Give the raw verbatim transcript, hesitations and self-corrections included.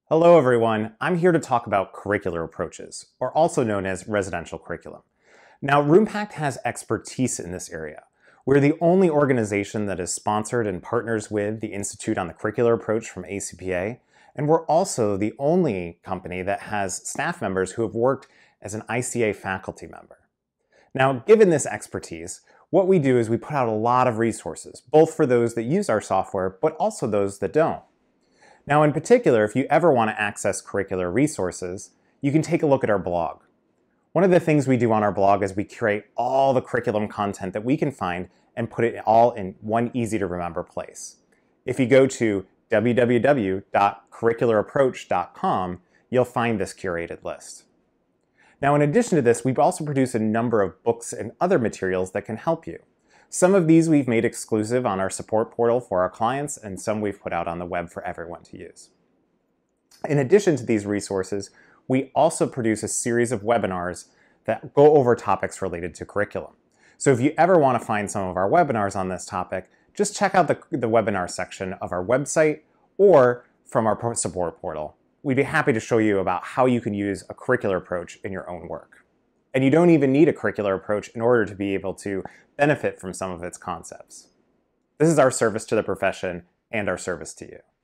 Hello everyone, I'm here to talk about curricular approaches, or also known as residential curriculum. Now, Roompact has expertise in this area. We're the only organization that is sponsored and partners with the Institute on the Curricular Approach from A C P A, and we're also the only company that has staff members who have worked as an I C A faculty member. Now, given this expertise, what we do is we put out a lot of resources, both for those that use our software, but also those that don't. Now, in particular, if you ever want to access curricular resources, you can take a look at our blog. One of the things we do on our blog is we curate all the curriculum content that we can find and put it all in one easy-to-remember place. If you go to w w w dot curricular approach dot com, you'll find this curated list. Now, in addition to this, we've also produced a number of books and other materials that can help you. Some of these we've made exclusive on our support portal for our clients, and some we've put out on the web for everyone to use. In addition to these resources, we also produce a series of webinars that go over topics related to curriculum. So if you ever want to find some of our webinars on this topic, just check out the, the webinar section of our website or from our support portal. We'd be happy to show you about how you can use a curricular approach in your own work. And you don't even need a curricular approach in order to be able to benefit from some of its concepts. This is our service to the profession and our service to you.